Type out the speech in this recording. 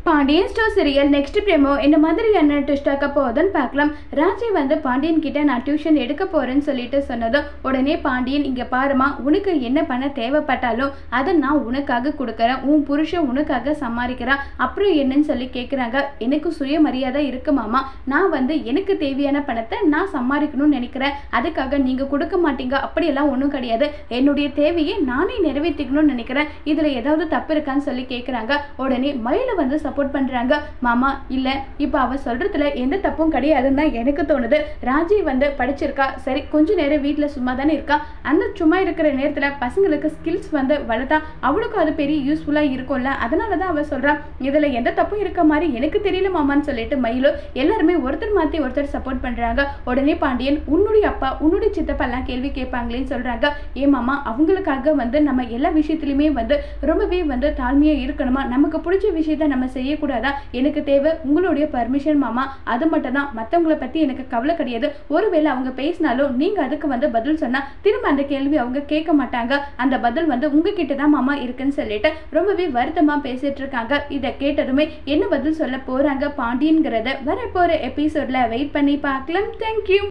Pandian store serial next promo இந்த மாதிரி என்ன ட்விஸ்ட் ஆக்க போகுதுன்னு பார்க்கலாம். ராஜி வந்து பாண்டியன் கிட்ட நான் டியூஷன் எடுக்க போறேன்னு சொல்லிட்டு சொன்னதும் உடனே பாண்டியன் இங்க பாருமா, உனக்கு என்ன பண்ண தேவைப்பட்டாலும் அதை நான் உனக்காக கொடுக்கறேன், உன் புருஷன் உனக்காக சம்பாதிக்கிறான், அப்புறம் என்னன்னு சொல்லி கேட்குறாங்க. எனக்கு சுயமரியாதை இருக்கு மாமா, நான் வந்து எனக்கு தேவையான பணத்தை நான் சம்பாதிக்கணும்னு நினைக்கிறேன், அதுக்காக நீங்க கொடுக்க மாட்டீங்க அப்படியெல்லாம் ஒன்றும் கிடையாது, என்னுடைய தேவையை நானே நிறைவேற்றிக்கணும்னு நினைக்கிறேன், இதுல ஏதாவது தப்பு இருக்கான்னு சொல்லி கேட்குறாங்க. உடனே மயில வந்து சப்போர்ட் பண்றாங்க. மாமா இல்ல, இப்ப அவ சொல்றதுல எந்த தப்பும் கிடையாதுன்னு தான் எனக்கு தோணுது. ராஜி வந்து படிச்சிருக்கா, சரி கொஞ்ச நேரம் வீட்டுல சும்மா தானே இருக்கா, அந்த சும்மா இருக்கிற நேரத்துல பசங்களுக்கு ஸ்கில்ஸ் வந்து வளர்த்தா அவளுக்கும் அது பெரிய யூஸ்ஃபுல்லா இருக்கும்ல, அதனாலதான் அவ சொல்றான், இதுல எந்த தப்பும் இருக்க மாதிரி எனக்கு தெரியல மாமான்னு சொல்லிட்டு மயிலும் எல்லாருமே ஒருத்தர் மாத்தி ஒருத்தர் சப்போர்ட் பண்றாங்க. உடனே பாண்டியன் உன்னுடைய அப்பா உன்னுடைய சித்தப்பா எல்லாம் கேள்வி கேட்பாங்களேன்னு சொல்றாங்க. ஏ மாமா, அவங்களுக்காக வந்து நம்ம எல்லா விஷயத்திலுமே வந்து ரொம்பவே வந்து தாழ்மையா இருக்கணுமா, நமக்கு பிடிச்ச விஷயத்த நம்ம செய்யக்கூடாதா, எனக்கு தேவை உங்களுடைய பர்மிஷன் மாமா, அது மட்டும் தான், மற்றவங்களை பத்தி எனக்கு கவலை கிடையாது, ஒருவேளை அவங்க பேசினாலும் நீங்க அதுக்கு வந்து பதில் சொன்னா திரும்ப அந்த கேள்வி அவங்க கேட்க மாட்டாங்க, அந்த பதில் வந்து உங்ககிட்ட தான் மாமா இருக்குன்னு சொல்லிட்டு ரொம்பவே வருத்தமா பேசிட்டு இருக்காங்க. இதை கேட்டதுமே என்ன பதில் சொல்ல போறாங்க பாண்டியன்கிறத வரப்போற எபிசோட்ல வெயிட் பண்ணி பார்க்கலாம். தேங்க்யூ.